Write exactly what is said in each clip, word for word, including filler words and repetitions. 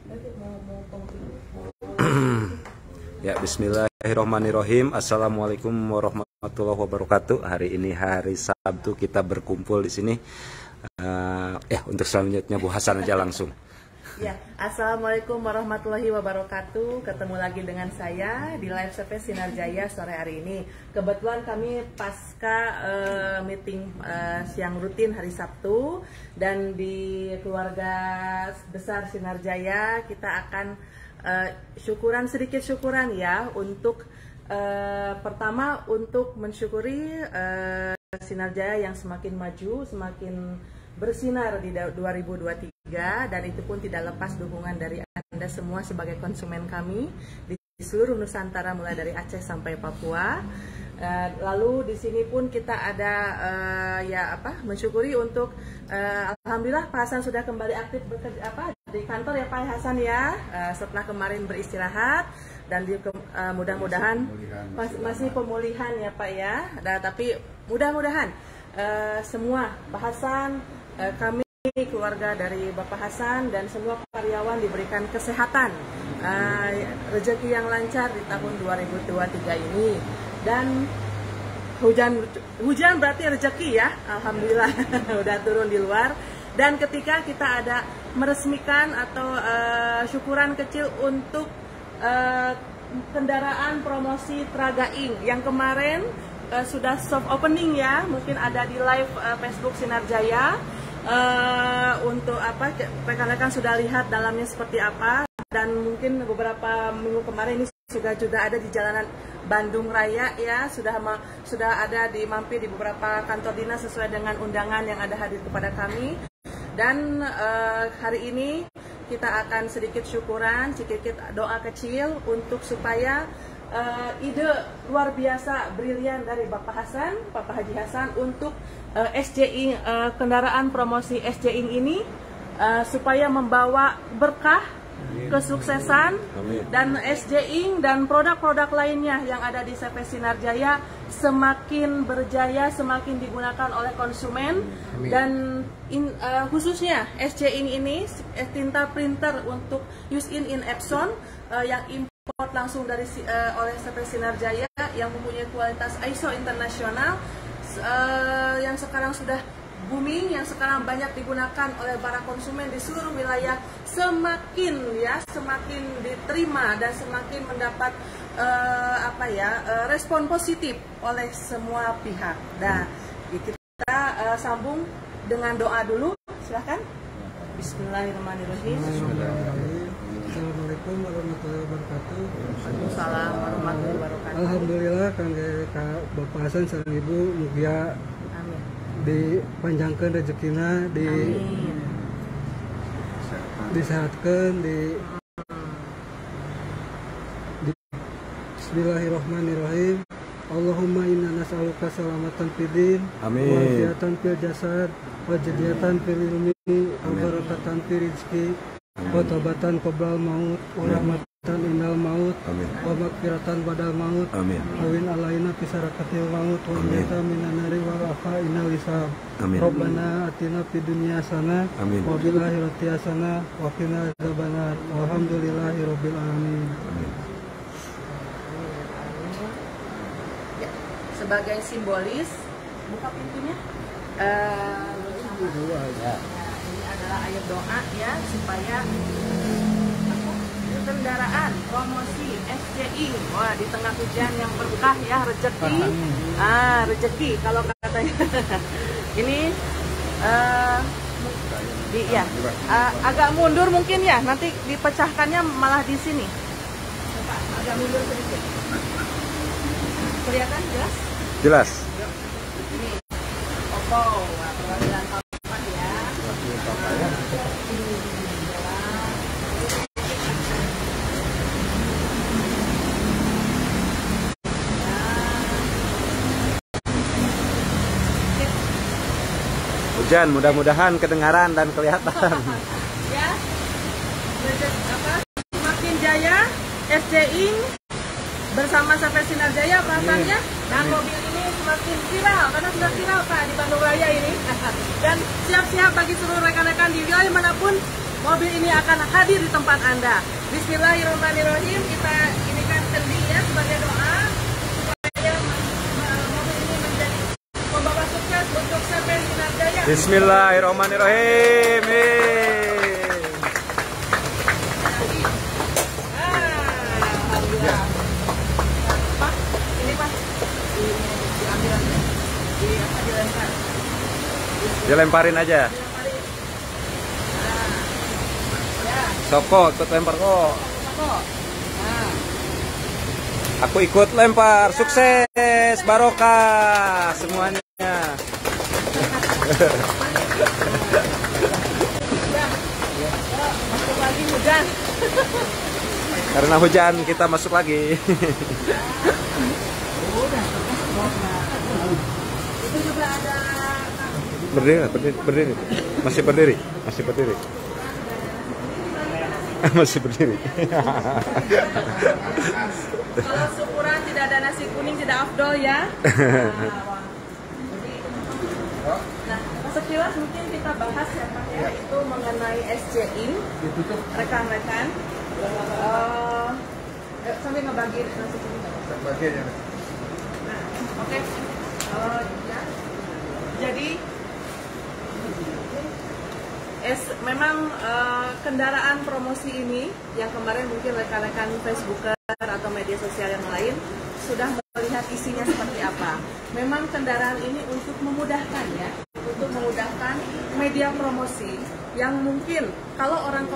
Ya, bismillahirrahmanirrahim. Assalamualaikum warahmatullahi wabarakatuh. Hari ini hari Sabtu, kita berkumpul di sini. Uh, ya, untuk selanjutnya Bu Hasan aja langsung. Ya, assalamualaikum warahmatullahi wabarakatuh. Ketemu lagi dengan saya di live service Sinar Jaya sore hari ini. Kebetulan kami pasca uh, meeting uh, siang rutin hari Sabtu, dan di keluarga besar Sinar Jaya kita akan Uh, syukuran sedikit syukuran ya untuk uh, pertama untuk mensyukuri uh, Sinar Jaya yang semakin maju, semakin bersinar di dua ribu dua puluh tiga, dan itu pun tidak lepas dukungan dari Anda semua sebagai konsumen kami di seluruh Nusantara mulai dari Aceh sampai Papua. Uh, lalu di sini pun kita ada uh, ya apa mensyukuri untuk uh, alhamdulillah Pak Hasan sudah kembali aktif bekerja apa di kantor ya Pak Hasan ya, uh, setelah kemarin beristirahat, dan uh, mudah-mudahan masih, masih pemulihan ya Pak ya. Nah, tapi mudah-mudahan uh, semua Pak Hasan, uh, kami keluarga dari Bapak Hasan dan semua karyawan diberikan kesehatan, uh, rezeki yang lancar di tahun dua ribu dua puluh tiga ini, dan hujan hujan berarti rezeki ya, alhamdulillah udah turun di luar. Dan ketika kita ada meresmikan atau uh, syukuran kecil untuk uh, kendaraan promosi Tragaing yang kemarin uh, sudah soft opening ya, mungkin ada di live uh, Facebook Sinar Jaya. Uh, untuk apa rekan-rekan sudah lihat dalamnya seperti apa, dan mungkin beberapa minggu kemarin ini juga juga ada di jalanan Bandung Raya ya, sudah ma sudah ada di mampir di beberapa kantor dinas sesuai dengan undangan yang ada hadir kepada kami. Dan uh, hari ini kita akan sedikit syukuran, sedikit doa kecil untuk supaya uh, ide luar biasa brilian dari Bapak Hasan, Bapak Haji Hasan untuk uh, S J I N, uh, kendaraan promosi S J I N ini uh, supaya membawa berkah, kesuksesan, dan S J I N dan produk-produk lainnya yang ada di C P Sinar Jaya semakin berjaya, semakin digunakan oleh konsumen. Amin. Dan in, uh, khususnya S J I N ini tinta printer untuk use in in Epson uh, yang import langsung dari uh, oleh C P Sinar Jaya yang mempunyai kualitas I S O internasional, uh, yang sekarang sudah booming, yang sekarang banyak digunakan oleh para konsumen di seluruh wilayah, semakin ya semakin diterima dan semakin mendapat uh, apa ya uh, respon positif oleh semua pihak. Nah, kita uh, sambung dengan doa dulu, silahkan. Bismillahirrahmanirrahim. Assalamualaikum warahmatullahi wabarakatuh. Waalaikumsalam warahmatullahi wabarakatuh. Alhamdulillah kangge ka Bapak Hasan sareng Ibu mugia dipanjangkan rezekina, di Amin. Disehatkan, di, di Bismillahirrahmanirrahim. Allahumma inna nas'aluka salamatan fid din, wa afiatan fil jasad, wa jadiyatan fil ilmi, wa barakatan fil rizqi, wa taubatan qoblal maut, wa rahmatan innal maut, wa maghfiratan badal maut, awin alaina fisarakatil maut, wa nita minan nari wa afa innal hisab. Rabbana atina fid dunya hasanah wa fil akhirati hasanah wa qina adzabannar. Walhamdulillahi rabbil alamin. Ya, sebagai simbolis buka pintunya. Uh, ya. Ini adalah ayat doa ya, supaya kendaraan promosi S J I N, wah di tengah hujan yang berkah ya, rezeki, ah rezeki kalau katanya. Ini uh, di, ya uh, agak mundur mungkin ya, nanti dipecahkannya malah di sini. Coba agak mundur sedikit. Kelihatan jelas? Jelas. Ini Oppo, perwakilan papan ya. Hujan, mudah-mudahan kedengaran dan kelihatan. Ya, apa? Semakin jaya S J I N bersama C P Sinar Jaya perasaannya, dan mobil ini semakin viral karena sudah viral Pak di Bandung Raya ini. Dan siap-siap bagi seluruh rekan-rekan di wilayah manapun mobil ini akan hadir di tempat Anda. Bismillahirrahmanirrahim. Kita ini kan kendi ya sebagai doa supaya mobil ini menjadi membawa sukses untuk S P Sinar Jaya. Bismillahirrahmanirrahim. Dilemparin aja. Soko, ikut lempar kok. Aku ikut lempar. Sukses, barokah semuanya. Masuk lagi hujan. Karena hujan kita masuk lagi. Itu juga ada. Berdiri, berdiri, berdiri. Masih berdiri, masih berdiri. Masih berdiri. Kalau syukuran tidak ada nasi kuning tidak afdol ya. Nah, sekilas mungkin kita bahas ya Pak ya, itu mengenai S J I N, rekan-rekan. Uh, sambil ngebagi nasi kuning. Bagi ya. Nah, oke. Okay. Uh, ya. Jadi Es, memang uh, kendaraan promosi ini yang kemarin mungkin rekan-rekan Facebooker atau media sosial yang lain sudah melihat isinya seperti apa. Memang kendaraan ini untuk memudahkan ya, untuk memudahkan media promosi yang mungkin kalau orang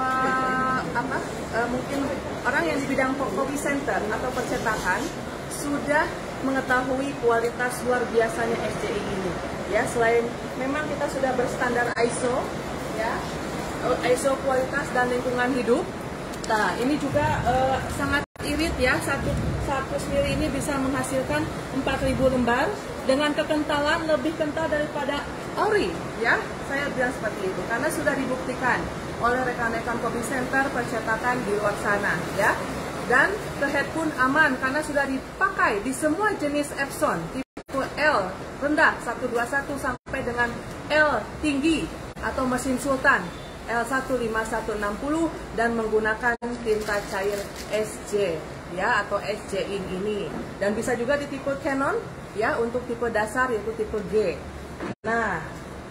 uh, apa uh, mungkin orang yang di bidang copy center atau percetakan sudah mengetahui kualitas luar biasanya S J I ini. Ya, selain memang kita sudah berstandar I S O ya, I S O kualitas dan lingkungan hidup. Nah, ini juga uh, sangat irit ya, satu satu sendiri ini bisa menghasilkan empat ribu lembar dengan kekentalan lebih kental daripada ori ya. Saya bilang seperti itu karena sudah dibuktikan oleh rekan-rekan copy center percetakan di luar sana ya. Dan kehead pun aman karena sudah dipakai di semua jenis Epson tipe L rendah seratus dua puluh satu sampai dengan L tinggi atau mesin Sultan L satu lima satu enam nol dan menggunakan tinta cair S J ya atau S J I N ini, dan bisa juga di tipe Canon ya untuk tipe dasar yaitu tipe G. Nah,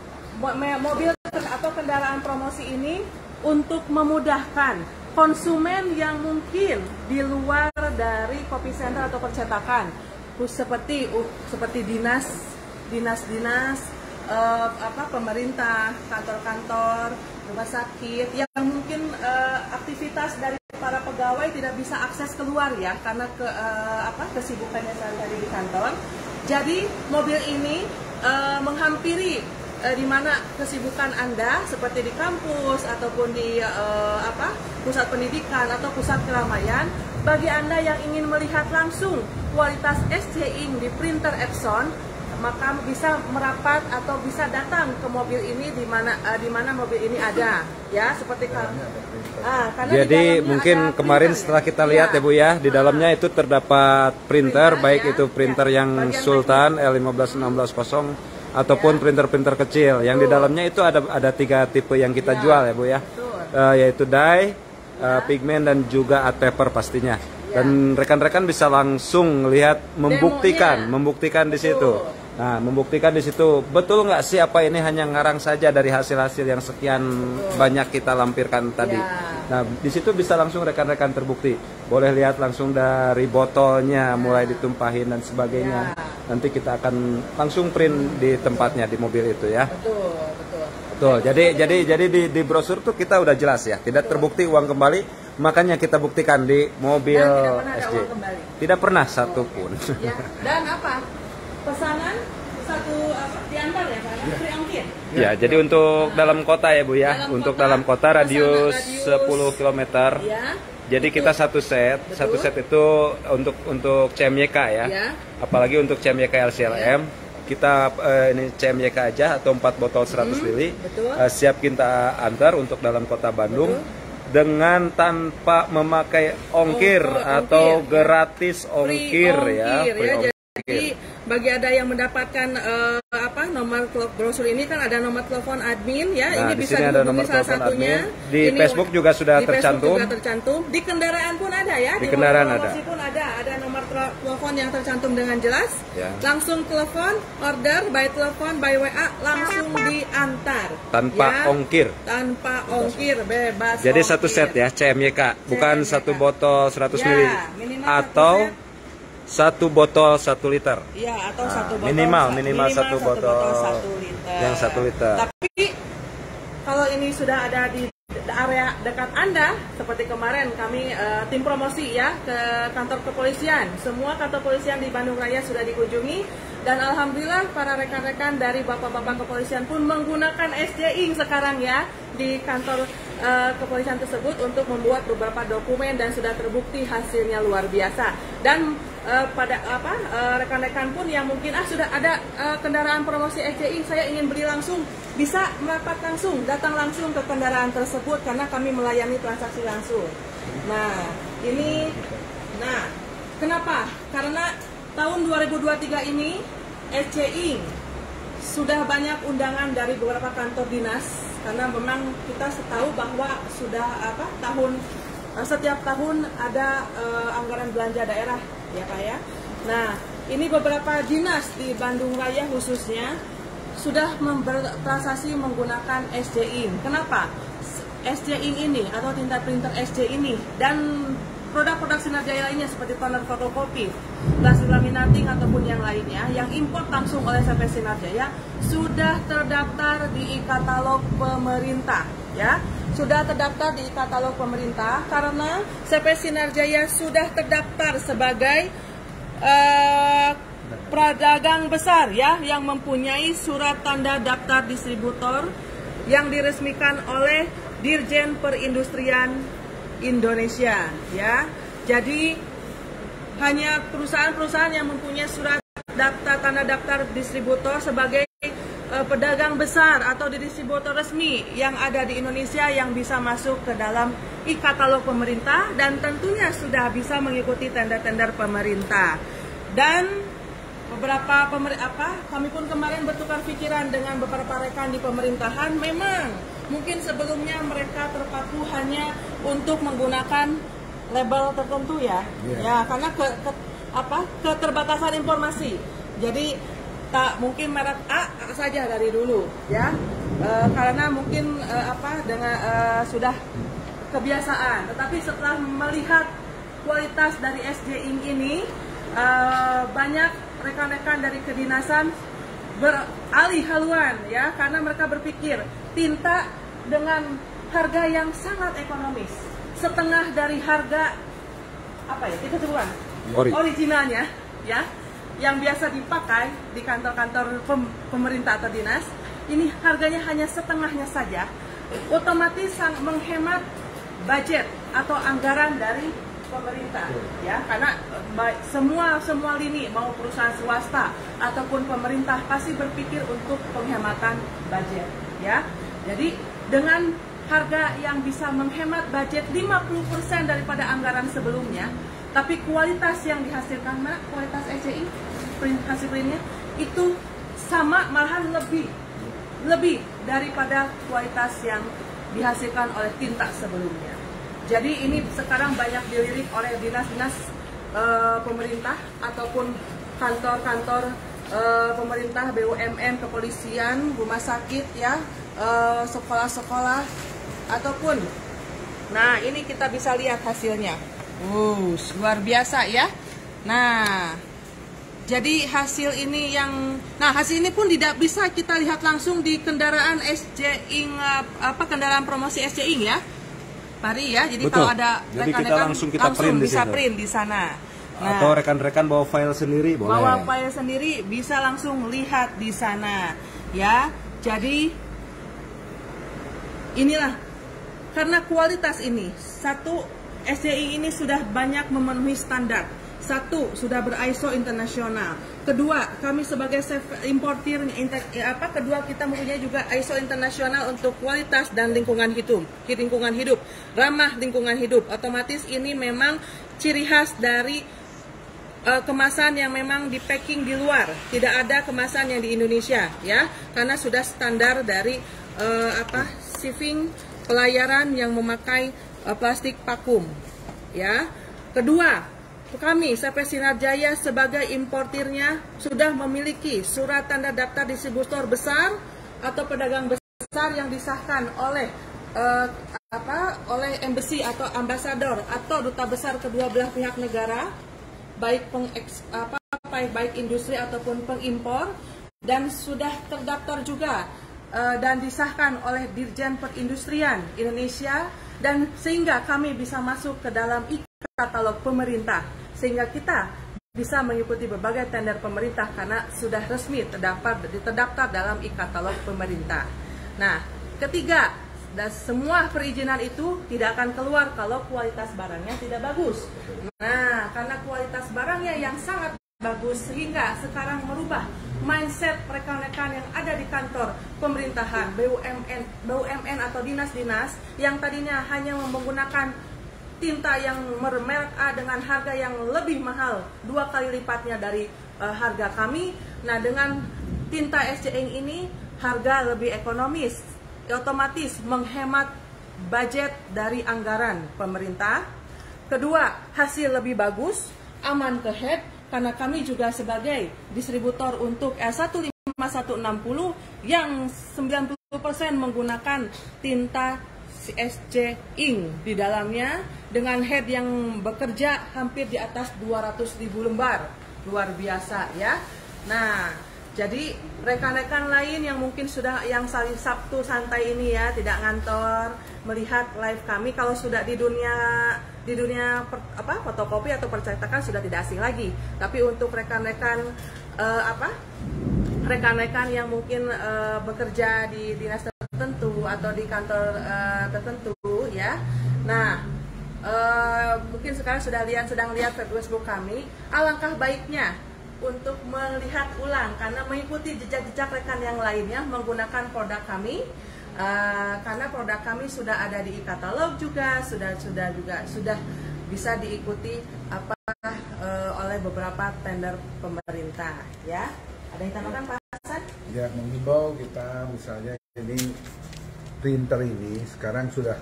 mobil atau kendaraan promosi ini untuk memudahkan konsumen yang mungkin di luar dari copy center atau percetakan seperti uh, seperti dinas dinas-dinas Uh, apa pemerintah, kantor-kantor, rumah sakit yang mungkin uh, aktivitas dari para pegawai tidak bisa akses keluar ya karena ke uh, apa kesibukannya sehari-hari di kantor. Jadi mobil ini uh, menghampiri uh, di mana kesibukan Anda seperti di kampus ataupun di uh, apa pusat pendidikan atau pusat keramaian. Bagi Anda yang ingin melihat langsung kualitas S J I N di printer Epson, maka bisa merapat atau bisa datang ke mobil ini di mana uh, di mana mobil ini ada ya seperti kalau ah, jadi mungkin kemarin setelah kita lihat ya, ya Bu ya di dalamnya itu terdapat printer, printer baik ya, itu printer ya, yang Sultan L lima belas enam belas nol ataupun printer-printer ya, kecil yang betul. Di dalamnya itu ada ada tiga tipe yang kita ya, jual ya Bu ya, uh, yaitu dye, uh, pigment dan juga art paper pastinya. Dan rekan-rekan bisa langsung lihat membuktikan demonya. membuktikan di situ. Nah, membuktikan di situ betul nggak sih apa ini hanya ngarang saja dari hasil-hasil yang sekian betul. banyak kita lampirkan tadi. Ya. Nah, di situ bisa langsung rekan-rekan terbukti. Boleh lihat langsung dari botolnya ya. mulai ditumpahin dan sebagainya. Ya. Nanti kita akan langsung print di tempatnya di mobil itu ya. Betul, betul. Betul. Jadi jadi jadi di, di brosur tuh kita udah jelas ya, tidak betul. terbukti uang kembali. Makanya kita buktikan di mobil S J. Tidak pernah satupun. Ya. Dan apa? Pesanan satu apa, diantar ya Pak? Free ongkir? Ya, jadi untuk nah. dalam kota ya Bu ya. Dalam untuk kota, dalam kota radius, radius sepuluh kilometer. Ya. Jadi kita satu set, betul. satu set itu untuk untuk C M Y K ya. ya. Apalagi untuk C M Y K L C L M. Ya. Kita eh, ini C M Y K aja atau empat botol seratus mili. Hmm, eh, siap kita antar untuk dalam kota Bandung. Betul. Dengan tanpa memakai ongkir, ongkir atau ongkir. gratis ongkir, ongkir ya. ya. Jadi bagi ada yang mendapatkan uh, apa nomor brosur ini kan ada nomor telepon admin ya. Nah, ini bisa dihubungi salah satunya. Admin. Di ini, Facebook juga sudah di tercantum. Facebook juga tercantum. Di kendaraan pun ada ya. Di, di kendaraan ada. pun ada. Ada nomor telepon yang tercantum dengan jelas. Ya. Langsung telepon, order by telepon, by W A langsung diantar. Tanpa ya. ongkir. Tanpa ongkir, bebas. Jadi ongkir. satu set ya C M Y K, bukan C M Y K. Satu botol seratus ya, mili atau satu botol satu liter. Iya, atau nah, satu botol. Minimal, minimal, minimal satu, satu botol, botol satu liter. Yang satu liter. Tapi kalau ini sudah ada di area dekat Anda, seperti kemarin kami uh, tim promosi ya ke kantor kepolisian. Semua kantor kepolisian di Bandung Raya sudah dikunjungi dan alhamdulillah para rekan-rekan dari bapak-bapak kepolisian pun menggunakan S J I N sekarang ya di kantor uh, kepolisian tersebut untuk membuat beberapa dokumen dan sudah terbukti hasilnya luar biasa. Dan uh, pada apa rekan-rekan uh, pun yang mungkin ah sudah ada uh, kendaraan promosi S J I N, saya ingin beli langsung, bisa merapat langsung, datang langsung ke kendaraan tersebut karena kami melayani transaksi langsung. Nah, ini nah, kenapa? Karena tahun dua ribu dua puluh tiga ini S J I N sudah banyak undangan dari beberapa kantor dinas karena memang kita tahu bahwa sudah apa tahun setiap tahun ada uh, anggaran belanja daerah ya Pak ya. Nah, ini beberapa dinas di Bandung Raya khususnya sudah bertransaksi menggunakan S J I N. Kenapa? S J I N ini atau tinta printer S J I N ini dan produk-produk Sinar Jaya lainnya seperti toner fotokopi, plastik laminating ataupun yang lainnya yang impor langsung oleh C P Sinar Jaya sudah terdaftar di e-katalog pemerintah ya. Sudah terdaftar di e-katalog pemerintah karena C P Sinar Jaya sudah terdaftar sebagai uh, pedagang besar ya yang mempunyai surat tanda daftar distributor yang diresmikan oleh Dirjen Perindustrian Indonesia ya. Jadi hanya perusahaan-perusahaan yang mempunyai surat daftar tanda daftar distributor sebagai uh, pedagang besar atau distributor resmi yang ada di Indonesia yang bisa masuk ke dalam e-katalog pemerintah dan tentunya sudah bisa mengikuti tender-tender pemerintah. Dan beberapa pemer apa kami pun kemarin bertukar pikiran dengan beberapa rekan di pemerintahan. Memang mungkin sebelumnya mereka terpaku hanya untuk menggunakan label tertentu ya, yeah. ya karena ke, ke apa keterbatasan informasi. Jadi tak mungkin merek A saja dari dulu ya, e, karena mungkin e, apa dengan e, sudah kebiasaan. Tetapi setelah melihat kualitas dari S J I N ini, e, banyak rekan-rekan dari kedinasan beralih haluan ya karena mereka berpikir tinta dengan harga yang sangat ekonomis, setengah dari harga apa ya itu bukan Ori. originalnya ya yang biasa dipakai di kantor-kantor pem pemerintah atau dinas, ini harganya hanya setengahnya saja, otomatis menghemat budget atau anggaran dari pemerintah ya karena semua semua lini mau perusahaan swasta ataupun pemerintah pasti berpikir untuk penghematan budget ya. Jadi dengan harga yang bisa menghemat budget lima puluh persen daripada anggaran sebelumnya, tapi kualitas yang dihasilkan, mana kualitas S J I print hasil printnya itu sama malahan lebih lebih daripada kualitas yang dihasilkan oleh tinta sebelumnya. Jadi ini sekarang banyak dilirik oleh dinas-dinas e, pemerintah ataupun kantor-kantor e, pemerintah, B U M N, kepolisian, rumah sakit ya, sekolah-sekolah ataupun. Nah, ini kita bisa lihat hasilnya. Wow, luar biasa ya. Nah, jadi hasil ini yang nah hasil ini pun tidak bisa kita lihat langsung di kendaraan S J I N apa kendaraan promosi S J I N ya. Pari ya, jadi betul. Kalau ada rekan-rekan langsung kita langsung print bisa di print di sana. Nah, atau rekan-rekan bawa file sendiri boleh. Bawa file sendiri bisa langsung lihat di sana ya. Jadi inilah karena kualitas ini, satu S J I N ini sudah banyak memenuhi standar. Satu, sudah ber-I S O internasional. Kedua, kami sebagai importir apa? Kedua, kita mempunyai juga I S O internasional untuk kualitas dan lingkungan hidup, lingkungan hidup, ramah lingkungan hidup. Otomatis ini memang ciri khas dari uh, kemasan yang memang di packing di luar, tidak ada kemasan yang di Indonesia ya, karena sudah standar dari uh, apa shipping pelayaran yang memakai uh, plastik vakum ya. Kedua, kami C P Sinar Jaya sebagai importirnya sudah memiliki surat tanda daftar distributor besar atau pedagang besar yang disahkan oleh uh, apa oleh embassy atau ambasador atau duta besar kedua belah pihak negara, baik pengeks, apa baik industri ataupun pengimpor, dan sudah terdaftar juga uh, dan disahkan oleh Dirjen Perindustrian Indonesia, dan sehingga kami bisa masuk ke dalam e-katalog pemerintah, sehingga kita bisa mengikuti berbagai tender pemerintah karena sudah resmi terdaftar terdaftar dalam e-katalog pemerintah. Nah, ketiga, dan semua perizinan itu tidak akan keluar kalau kualitas barangnya tidak bagus. Nah, karena kualitas barangnya yang sangat bagus, sehingga sekarang merubah mindset rekan-rekan yang ada di kantor pemerintahan, B U M N, B U M N atau dinas-dinas yang tadinya hanya menggunakan tinta yang merek A dengan harga yang lebih mahal, dua kali lipatnya dari uh, harga kami. Nah, dengan tinta S C Ink ini harga lebih ekonomis, otomatis menghemat budget dari anggaran pemerintah. Kedua, hasil lebih bagus, aman ke head, karena kami juga sebagai distributor untuk L satu lima satu enam nol yang sembilan puluh persen menggunakan tinta S C Ink di dalamnya, dengan head yang bekerja hampir di atas dua ratus ribu lembar. Luar biasa ya. Nah, jadi rekan-rekan lain yang mungkin sudah yang saling Sabtu santai ini ya, tidak ngantor, melihat live kami, kalau sudah di dunia di dunia per, apa fotokopi atau percetakan sudah tidak asing lagi. Tapi untuk rekan-rekan uh, apa rekan-rekan yang mungkin uh, bekerja di dinas tertentu atau di kantor uh, tertentu ya. Nah, uh, mungkin sekarang sudah lihat sedang lihat Facebook kami. Alangkah baiknya untuk melihat ulang, karena mengikuti jejak-jejak rekan yang lainnya menggunakan produk kami, uh, karena produk kami sudah ada di e-katalog juga, sudah sudah juga sudah bisa diikuti apa uh, oleh beberapa tender pemerintah ya. Ada yang tambahkan Pak Hasan? Ya, mengimbau kita misalnya ini printer ini sekarang sudah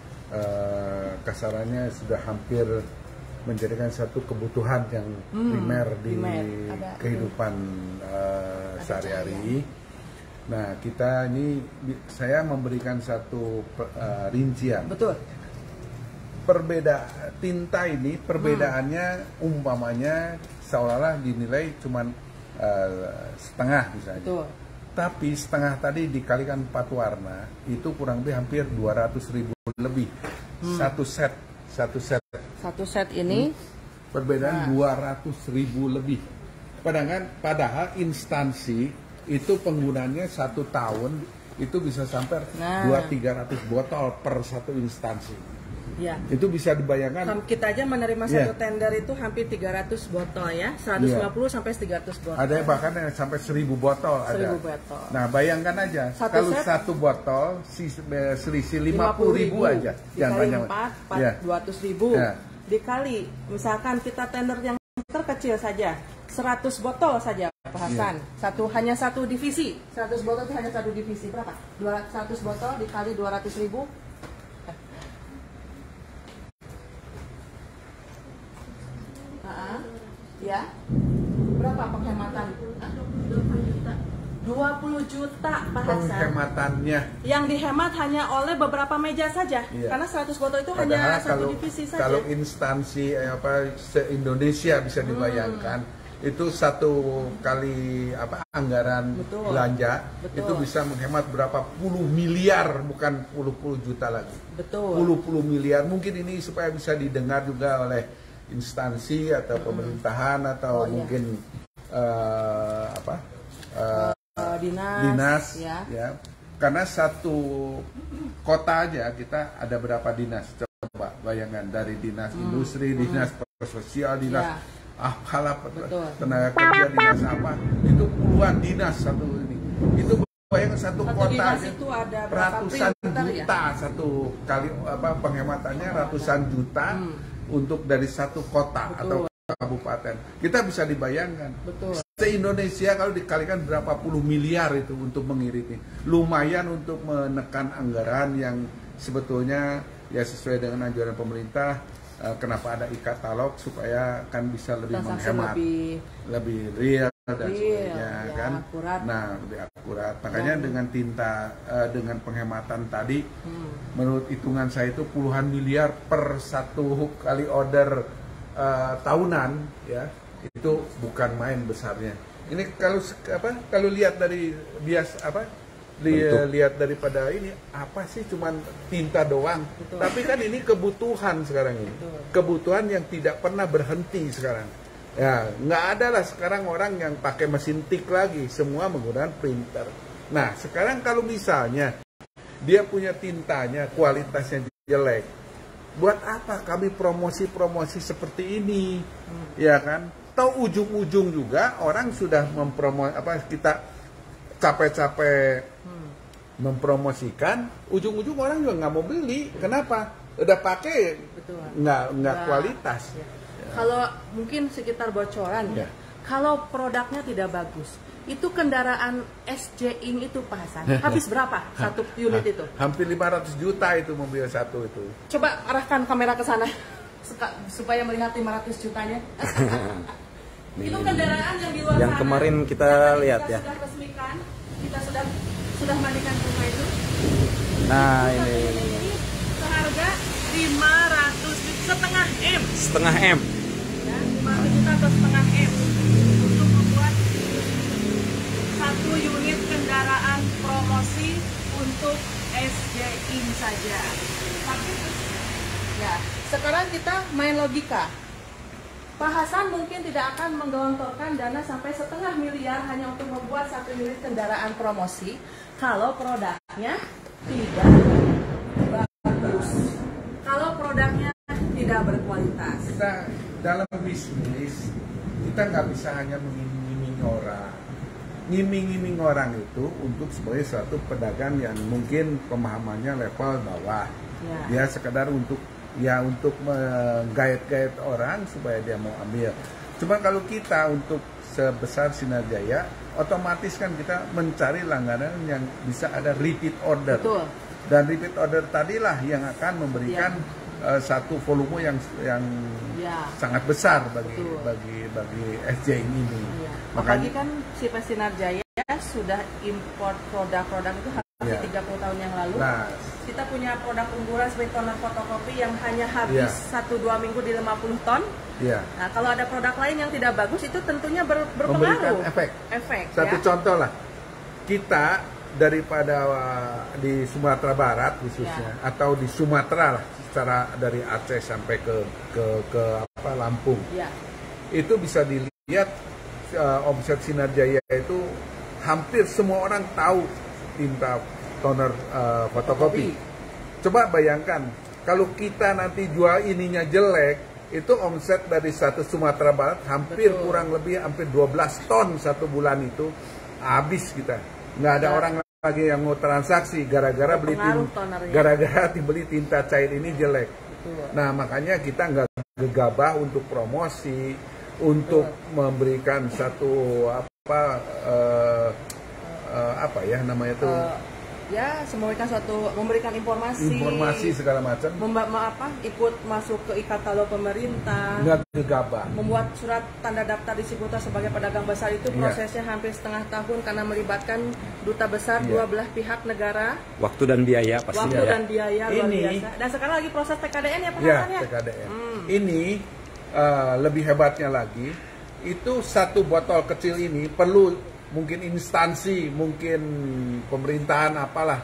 uh, kasarannya sudah hampir menjadikan satu kebutuhan yang hmm, primer di primer. Ada, kehidupan uh, sehari-hari. Nah, kita ini saya memberikan satu uh, rincian. Betul. Perbeda tinta ini perbedaannya hmm. umpamanya seolah-olah dinilai cuman uh, setengah misalnya. Betul. Tapi setengah tadi dikalikan empat warna itu kurang lebih hampir dua ratus ribu lebih. Hmm. Satu set. Satu set satu set ini hmm, perbedaan dua ratus ribu lebih. Padahal, padahal instansi itu penggunanya satu tahun itu bisa sampai nah. dua tiga ratus botol per satu instansi. Ya. Itu bisa dibayangkan. Kita aja menerima satu yeah. tender itu hampir tiga ratus botol ya, seratus lima puluh yeah. sampai tiga ratus botol. Ada yang bahkan yang sampai seribu botol seribu ada. Botol. Nah, bayangkan aja satu kalau set, satu botol selisih lima puluh ribu aja. Dikali empat, dua ratus ribu. Yeah. Dikali, misalkan kita tender yang terkecil saja, seratus botol saja Pak Hasan. Yeah. Satu hanya satu divisi. seratus botol itu hanya satu divisi. Berapa? seratus botol dikali dua ratus ribu. Ya, berapa penghematan? dua puluh juta Pak Hasan. Penghematannya yang dihemat hanya oleh beberapa meja saja. Iya. Karena seratus botol itu padahal hanya satu kalau, divisi saja. Kalau instansi apa se-Indonesia bisa dibayangkan hmm. itu satu kali apa anggaran Betul. belanja Betul. itu bisa menghemat berapa puluh miliar, bukan puluh-puluh juta lagi. Betul. Puluh-puluh miliar. Mungkin ini supaya bisa didengar juga oleh instansi atau pemerintahan atau oh, mungkin iya. uh, apa uh, uh, dinas, dinas ya. ya karena satu kota aja kita ada berapa dinas, coba bayangkan, dari dinas hmm. industri, hmm. dinas sosial, dinas ya. apalah tenaga kerja, dinas apa, itu puluhan dinas satu ini, itu bayangkan satu, satu kota aja itu ada ratusan juta ya? Satu kali apa penghematannya ratusan juta hmm. untuk dari satu kota. Betul. Atau kabupaten. Kita bisa dibayangkan. Betul. Se-Indonesia kalau dikalikan berapa puluh miliar itu untuk mengiriti. Lumayan untuk menekan anggaran yang sebetulnya ya sesuai dengan anjuran pemerintah. Kenapa ada e-katalog supaya kan bisa lebih transaksi menghemat, lebih, lebih real dan real, sebagainya ya, kan. akurat. Nah, lebih akurat. Makanya Ya. dengan tinta uh, dengan penghematan tadi, hmm. menurut hitungan saya itu puluhan miliar per satu kali order uh, tahunan, ya itu bukan main besarnya. Ini kalau apa? Kalau lihat dari bias apa? Dia lihat daripada ini apa sih cuman tinta doang. Betul. Tapi kan ini kebutuhan sekarang ini. Betul. Kebutuhan yang tidak pernah berhenti sekarang. Ya, nggak ada lah sekarang orang yang pakai mesin tik lagi, semua menggunakan printer. Nah, sekarang kalau misalnya dia punya tintanya kualitasnya jelek, buat apa kami promosi-promosi seperti ini? Hmm. Ya kan? Tahu ujung-ujung juga orang sudah mempromo apa kita capek-capek hmm. mempromosikan, ujung-ujung orang juga nggak mau beli. Kenapa? Udah pakai nggak nggak kualitas. Ya. Ya. Kalau mungkin sekitar bocoran ya. Kalau produknya tidak bagus, itu kendaraan S J Ink itu Pak Hasan habis berapa satu unit itu? Hampir lima ratus juta itu mobil satu itu. Coba arahkan kamera ke sana supaya melihat lima ratus jutanya. Itu kendaraan yang di luar yang sana, kemarin kita lihat kita ya. Sudah resmikan, kita sudah sudah mandikan rumah itu. Nah itu ini, ini seharga lima ratus setengah M. Setengah M. Ya, lima ratus juta atau setengah M untuk membuat satu unit kendaraan promosi untuk S J Ink saja. Tapi ya, sekarang kita main logika. Pak Hasan mungkin tidak akan menggelontorkan dana sampai setengah miliar hanya untuk membuat satu unit kendaraan promosi kalau produknya tidak bagus, kalau produknya tidak berkualitas. Kita dalam bisnis kita nggak bisa hanya mengiming-iming orang. Ngiming-iming orang itu untuk sebagai suatu pedagang yang mungkin pemahamannya level bawah. Ya. Dia sekedar untuk ya untuk menggait-gait orang supaya dia mau ambil. Cuma kalau kita untuk sebesar Sinar Jaya, otomatis kan kita mencari langganan yang bisa ada repeat order. Betul. Dan repeat order tadilah yang akan memberikan ya. uh, satu volume yang yang ya. sangat besar bagi Betul. bagi bagi S J Ink ini. Ya. Makanya kan si Sinar Jaya sudah import produk-produk itu hampir ya. tiga puluh tahun yang lalu. Nah, kita punya produk unggulan seperti toner fotokopi yang hanya habis satu dua minggu di lima puluh ton. Ya. Nah, kalau ada produk lain yang tidak bagus itu tentunya ber, berpengaruh. Memberikan efek. Efek. Satu ya. contoh lah, kita daripada di Sumatera Barat khususnya ya. atau di Sumatera lah, secara dari Aceh sampai ke ke ke apa Lampung, ya. itu bisa dilihat uh, omset Sinar Jaya itu hampir semua orang tahu tinta toner uh, fotokopi. Coba bayangkan kalau kita nanti jual ininya jelek, itu omset dari satu Sumatera Barat hampir Betul. kurang lebih hampir dua belas ton satu bulan itu habis kita. Nggak ada ya. orang lagi yang mau transaksi gara-gara beli tinta, gara-gara beli tinta cair ini jelek. Betul. Nah makanya kita nggak gegabah untuk promosi, untuk Betul. memberikan satu apa uh, uh, apa ya namanya itu. Uh, Ya, memberikan suatu memberikan informasi, informasi segala macam. Memba apa? Ikut masuk ke e-katalog pemerintah. Nggak gegabah. Membuat surat tanda daftar distributor sebagai pedagang besar itu prosesnya ya. hampir setengah tahun karena melibatkan duta besar ya. dua belah pihak negara. Waktu dan biaya pasti. Waktu ya. dan biaya luar Ini, biasa. Dan sekarang lagi proses T K D N ya Pak ya, Hasan ya? T K D N. Hmm. Ini uh, lebih hebatnya lagi, itu satu botol kecil ini perlu mungkin instansi, mungkin pemerintahan apalah,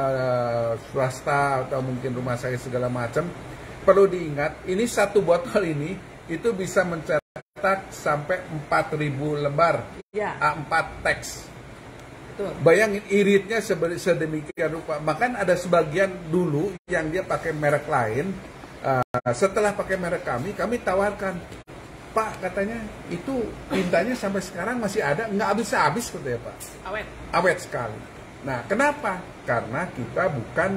uh, swasta atau mungkin rumah sakit segala macam, perlu diingat ini satu botol ini itu bisa mencetak sampai empat ribu lembar ya. A empat teks. Betul. Bayangin iritnya sedemikian rupa. Bahkan ada sebagian dulu yang dia pakai merek lain, uh, setelah pakai merek kami, kami tawarkan, Pak, katanya itu tintanya sampai sekarang masih ada, nggak habis-habis katanya Pak. Awet. Awet sekali. Nah, kenapa? Karena kita bukan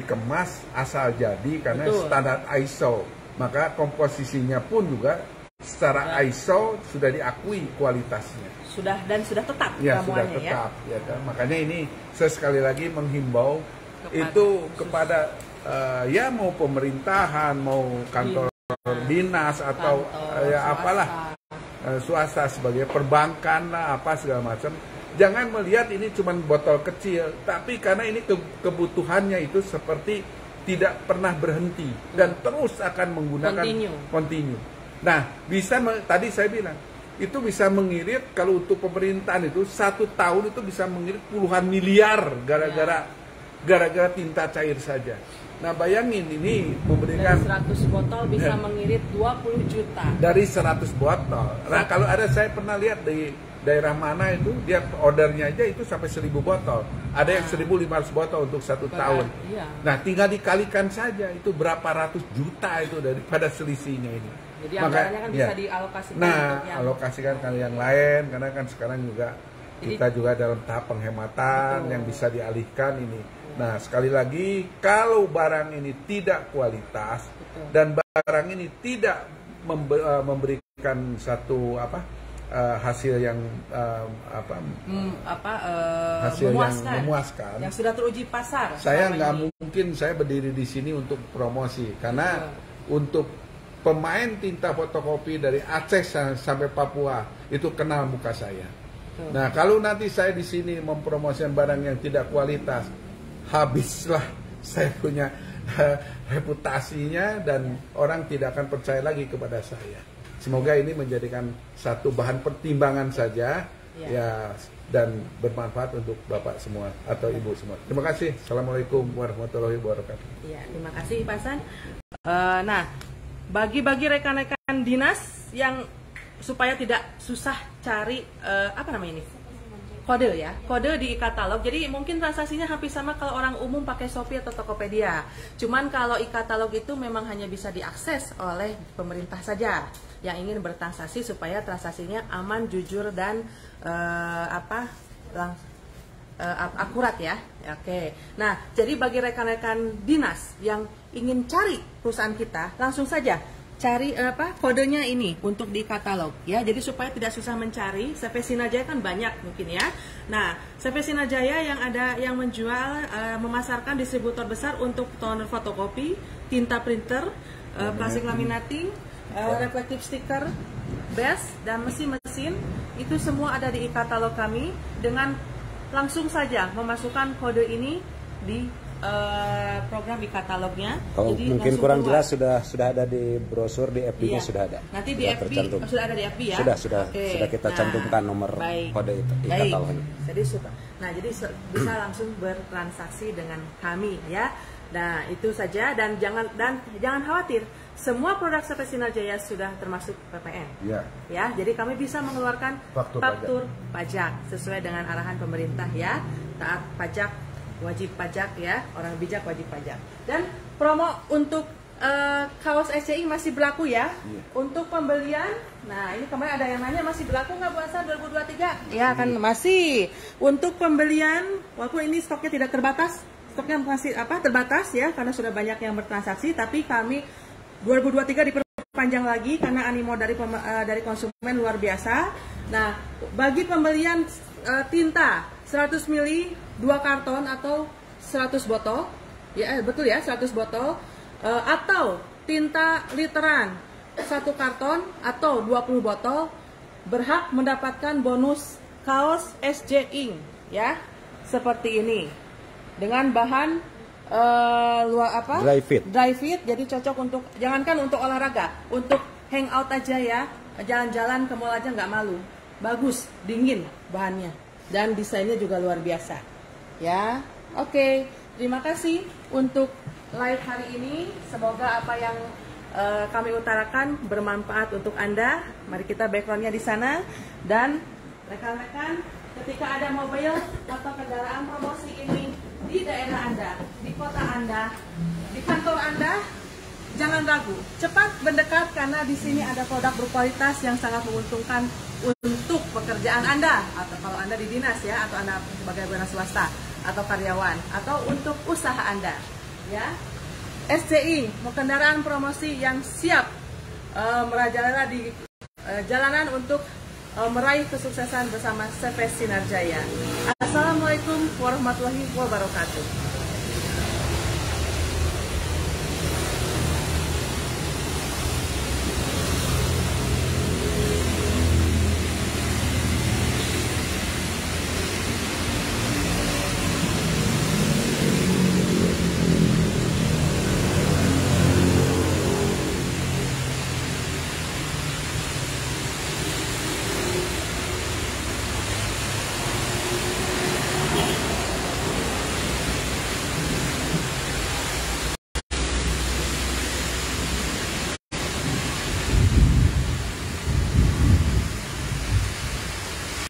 dikemas asal jadi karena Betul. standar I S O. Maka komposisinya pun juga secara I S O sudah diakui kualitasnya. Sudah dan sudah tetap ya sudah tetap ya, ya kan? Makanya ini saya sekali lagi menghimbau kepada, itu kepada uh, ya mau pemerintahan, mau kantor dinas atau kantor, uh, ya swasta. apalah uh, swasta sebagai perbankan lah apa segala macam, jangan melihat ini cuma botol kecil, tapi karena ini ke kebutuhannya itu seperti tidak pernah berhenti dan terus akan menggunakan continue. continue. Nah, bisa tadi saya bilang itu bisa mengirit, kalau untuk pemerintahan itu satu tahun itu bisa mengirit puluhan miliar gara-gara gara-gara tinta cair saja. Nah, bayangin ini memberikan dari seratus botol bisa ya, mengirit dua puluh juta. Dari seratus botol. Nah, kalau ada saya pernah lihat di daerah mana itu dia ordernya aja itu sampai seribu botol. Ada yang seribu lima ratus botol untuk satu Pada, tahun. Iya. Nah, tinggal dikalikan saja itu berapa ratus juta itu daripada selisihnya ini. Jadi anggarannya kan bisa ya, dialokasikan. Nah, yang alokasikan ke yang lain karena kan sekarang juga jadi, kita juga dalam tahap penghematan betul. Yang bisa dialihkan ini. Nah, sekali lagi kalau barang ini tidak kualitas betul. Dan barang ini tidak memberikan satu apa uh, hasil yang uh, apa hmm, apa uh, hasil memuaskan, yang memuaskan yang sudah teruji pasar. Saya nggak mungkin saya berdiri di sini untuk promosi karena betul. Untuk pemain tinta fotokopi dari Aceh sampai Papua itu kenal muka saya. Betul. Nah, kalau nanti saya di sini mempromosikan barang yang tidak kualitas, habislah saya punya uh, reputasinya dan orang tidak akan percaya lagi kepada saya. Semoga ini menjadikan satu bahan pertimbangan saja ya, ya dan bermanfaat untuk Bapak semua atau Ibu semua. Terima kasih. Assalamualaikum warahmatullahi wabarakatuh. Ya, terima kasih Pak Hasan. Uh, nah, bagi-bagi rekan-rekan dinas yang supaya tidak susah cari uh, apa namanya ini kode ya, kode di e-katalog. Jadi mungkin transaksinya hampir sama kalau orang umum pakai Shopee atau Tokopedia. Cuman kalau e-katalog itu memang hanya bisa diakses oleh pemerintah saja yang ingin bertransaksi supaya transaksinya aman, jujur dan uh, apa lang uh, akurat ya. Oke. Nah, jadi bagi rekan-rekan dinas yang ingin cari perusahaan kita, langsung saja cari apa kodenya ini untuk di katalog ya. Jadi supaya tidak susah mencari. C P Sinarjaya kan banyak mungkin ya. Nah, C P Sinarjaya yang ada yang menjual uh, memasarkan distributor besar untuk toner fotokopi, tinta printer, uh, plastik laminating, uh, reflective sticker, bes dan mesin-mesin itu semua ada di e-katalog kami. Dengan langsung saja memasukkan kode ini di uh, program di katalognya. Kalau jadi mungkin kurang keluar. Jelas sudah sudah ada di brosur, di F B-nya iya. Sudah ada. Nanti di F B tercantum. Sudah ada di F B ya. Sudah sudah okay. Sudah kita nah, cantumkan nomor baik. Kode itu di baik. katalognya. Jadi sudah. Nah, jadi bisa langsung bertransaksi dengan kami ya. Nah, itu saja dan jangan dan jangan khawatir. Semua produk C P Sinarjaya sudah termasuk P P N. Ya. Ya, jadi kami bisa mengeluarkan faktur, faktur pajak. pajak sesuai dengan arahan pemerintah ya. Taat pajak, wajib pajak ya. Orang bijak wajib pajak. Dan promo untuk uh, kaos S C I masih berlaku ya. Ya. Untuk pembelian, nah ini kemarin ada yang nanya masih berlaku nggak puasa dua ribu dua puluh tiga? Ya kan masih. Untuk pembelian, walaupun ini stoknya tidak terbatas, stoknya masih apa terbatas ya karena sudah banyak yang bertransaksi, tapi kami dua ribu dua puluh tiga diperpanjang lagi karena animo dari uh, dari konsumen luar biasa. Nah, bagi pembelian uh, tinta seratus mililiter dua karton atau seratus botol, ya betul ya seratus botol, uh, atau tinta literan satu karton atau dua puluh botol berhak mendapatkan bonus kaos S J Ink ya seperti ini dengan bahan Uh, luar apa? Dry fit. Dry fit, jadi cocok untuk jangankan untuk olahraga, untuk hangout aja ya, jalan-jalan ke mall aja nggak malu. Bagus, dingin bahannya dan desainnya juga luar biasa. Ya, oke. Okay. Terima kasih untuk live hari ini. Semoga apa yang uh, kami utarakan bermanfaat untuk Anda. Mari kita backgroundnya di sana dan rekan-rekan, ketika ada mobil atau kendaraan promosi ini di daerah Anda, di kota Anda, di kantor Anda, jangan ragu, cepat mendekat karena di sini ada produk berkualitas yang sangat menguntungkan untuk pekerjaan Anda atau kalau Anda di dinas ya, atau Anda sebagai wira swasta atau karyawan atau untuk usaha Anda. Ya, S C I, kendaraan promosi yang siap uh, merajalela di uh, jalanan untuk uh, meraih kesuksesan bersama C V Sinar Jaya. Assalamualaikum warahmatullahi wabarakatuh.